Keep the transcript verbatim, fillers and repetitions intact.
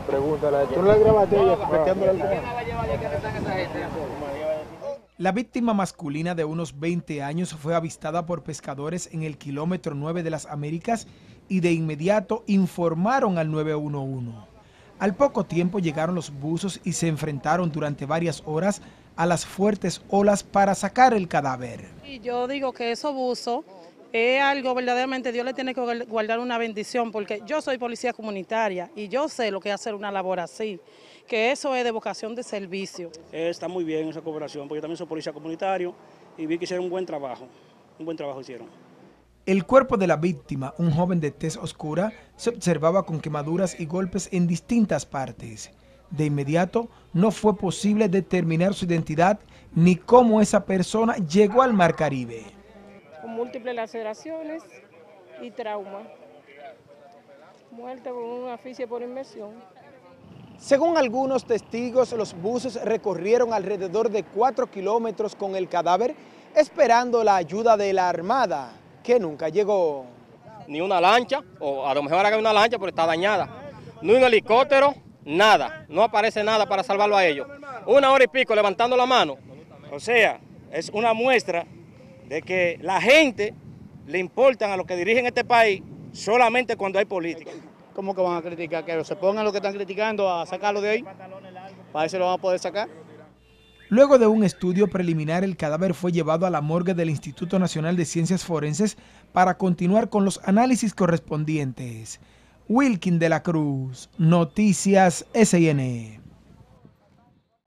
Pregúntale, ¿tú no le grabaste a ella metiéndole el teléfono? La víctima masculina de unos veinte años fue avistada por pescadores en el kilómetro nueve de las Américas y de inmediato informaron al nueve uno uno. Al poco tiempo llegaron los buzos y se enfrentaron durante varias horas a las fuertes olas para sacar el cadáver. Y yo digo que esos buzos es algo verdaderamente, Dios le tiene que guardar una bendición, porque yo soy policía comunitaria y yo sé lo que es hacer una labor así, que eso es de vocación de servicio. Está muy bien esa cooperación, porque yo también soy policía comunitario y vi que hicieron un buen trabajo, un buen trabajo hicieron. El cuerpo de la víctima, un joven de tez oscura, se observaba con quemaduras y golpes en distintas partes. De inmediato, no fue posible determinar su identidad ni cómo esa persona llegó al Mar Caribe. Con múltiples laceraciones y trauma. Muerte por una asfixia por inmersión. Según algunos testigos, los buzos recorrieron alrededor de cuatro kilómetros con el cadáver, esperando la ayuda de la Armada, que nunca llegó. Ni una lancha, o a lo mejor haga una lancha, pero está dañada. Ni un helicóptero, nada. No aparece nada para salvarlo a ellos. Una hora y pico levantando la mano. O sea, es una muestra de que la gente le importan a los que dirigen este país solamente cuando hay política. ¿Cómo que van a criticar? Que se pongan lo que están criticando a sacarlo de ahí. Para eso lo van a poder sacar. Luego de un estudio preliminar, el cadáver fue llevado a la morgue del Instituto Nacional de Ciencias Forenses para continuar con los análisis correspondientes. Wilkin de la Cruz, Noticias S I N.